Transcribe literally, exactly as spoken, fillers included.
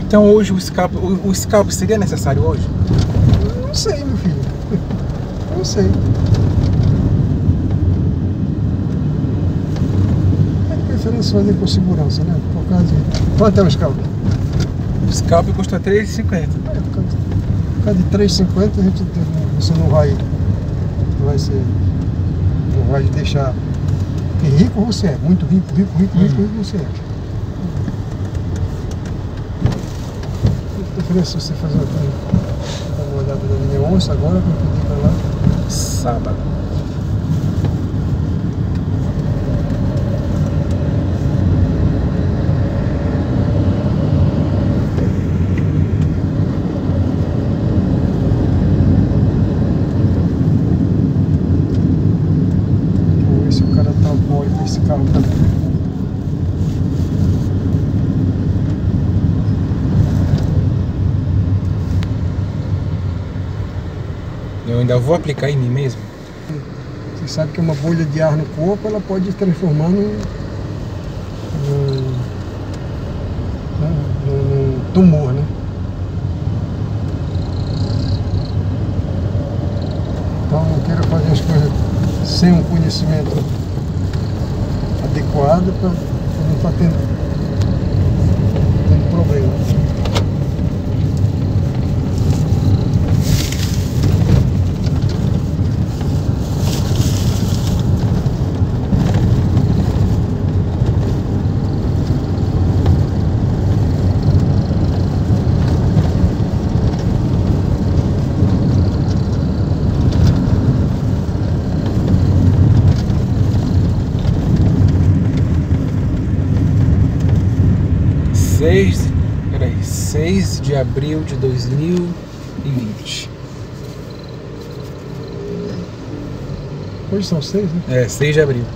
Então hoje o escape, o, o escape seria necessário hoje? Não sei, meu filho. Não sei. É preferência fazer com segurança, né? Por causa de... Quanto é o escape? O escape custa três reais e cinquenta. É, por causa de, por causa de três reais e cinquenta a gente, você não vai, não vai ser, não vai deixar, porque rico você é, muito rico, rico, rico, rico, rico você é. Preferência você fazer uma, uma olhada na minha onça agora, que eu pedi para lá. Sábado. Vamos ver se o cara tá mole com esse carro também. Eu ainda vou aplicar em mim mesmo? Você sabe que uma bolha de ar no corpo, ela pode se transformar num, num, num, num tumor, né? Então não queira fazer as coisas sem um conhecimento adequado para não estar tendo, tendo problema. seis, peraí, seis de abril de dois mil e vinte. Hoje são seis, né? É, seis de abril.